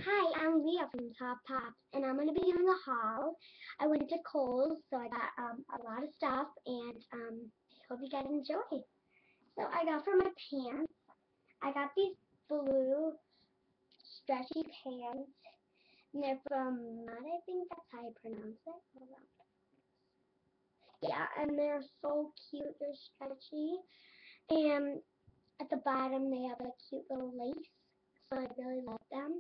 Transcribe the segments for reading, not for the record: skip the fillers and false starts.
Hi, I'm Leah from Top Pops, and I'm going to be doing a haul. I went to Kohl's, so I got a lot of stuff, and I hope you guys enjoy. So I got for my pants, I got these blue stretchy pants, and they're from Mud, I think that's how you pronounce it. Hold on. Yeah, and they're so cute, they're stretchy, and at the bottom they have a cute little lace, so I really love them,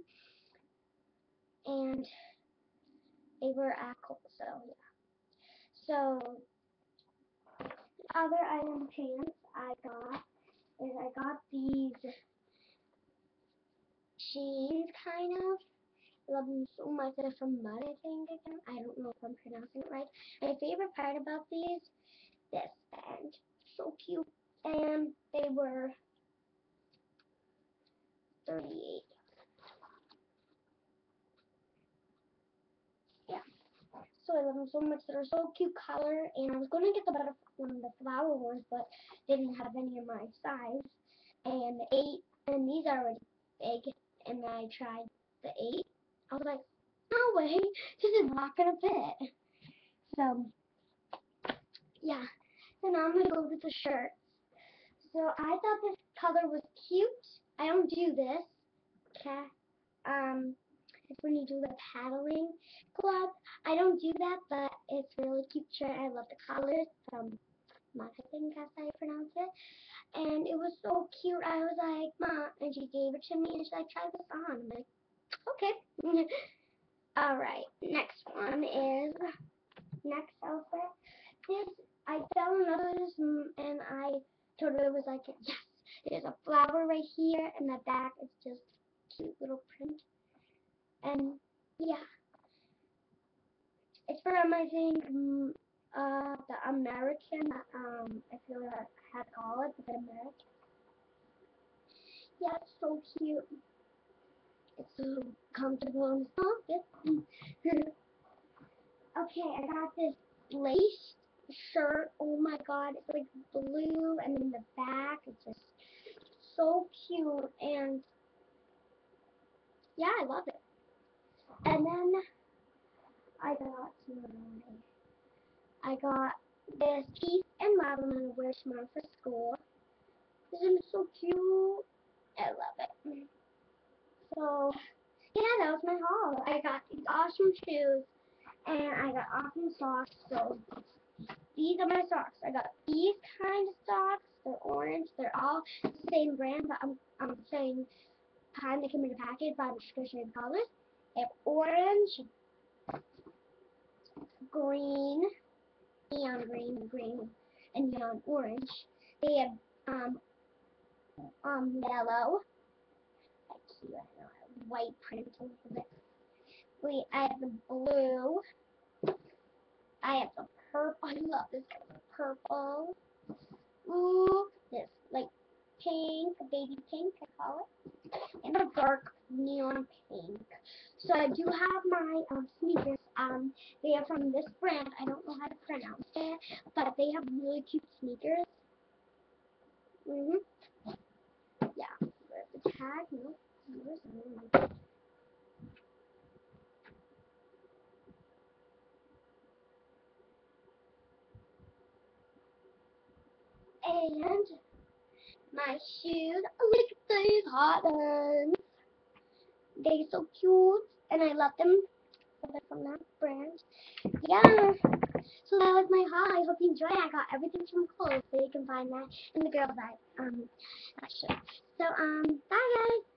and they were at Kohl's, so yeah. So, other item pants I got is I got these jeans, kind of. I love them so much. They're from Mud, I think, again. I don't know if I'm pronouncing it right. My favorite part about these, this band. So cute. And they were 38. Yeah. So I love them so much. They're so cute color. And I was going to get the the flower ones, but they didn't have any in my size. And the 8, and these are already big. And I tried the 8. I was like, no way, this is not gonna fit. So yeah. So now I'm gonna go with the shirt. So I thought this color was cute. I don't do this. Okay. It's when you do the paddling club. I don't do that, but it's really cute shirt. I love the colors from Mud, I think that's how you pronounce it. And it was so cute. I was like, Mom, and she gave it to me, and she's like, try this on. I'm like, okay. Alright, next one is, next outfit. This, I fell in love with this, and I totally was like, yes, there's a flower right here, and the back is just cute little print. And, yeah, it's from, I think, the American, I feel like I had to call it, the American. Yeah, it's so cute. It's so comfortable and soft. Okay, I got this lace shirt. Oh my god, it's like blue, and then the back is just so cute, and yeah, I love it. And then I got this piece and model I'm gonna wear tomorrow for school. This is so cute. I love it. So yeah, that was my haul. I got these awesome shoes, and I got awesome socks. So these are my socks. I got these kind of socks. They're orange. They're all the same brand, but I'm saying kind that came in a package, but I'm just gonna show you the colors. They have orange, green, neon green, and neon orange. They have yellow, like here, I don't know, white print a little bit. Wait, I have the blue. I have the purple. I love this color, purple. Ooh, this like pink, baby pink, I call it, and a dark neon pink. So I do have my sneakers. They are from this brand. I don't know how to pronounce it, but they have really cute sneakers. Yeah. Where's the tag? No. Where's the name? And my shoes. Look at these hot ones. They're so cute, and I love them. So they're from that brand. Yeah. So that was my haul. I hope you enjoyed. I got everything from Kohl's, so you can find that in the girls' section. So bye guys.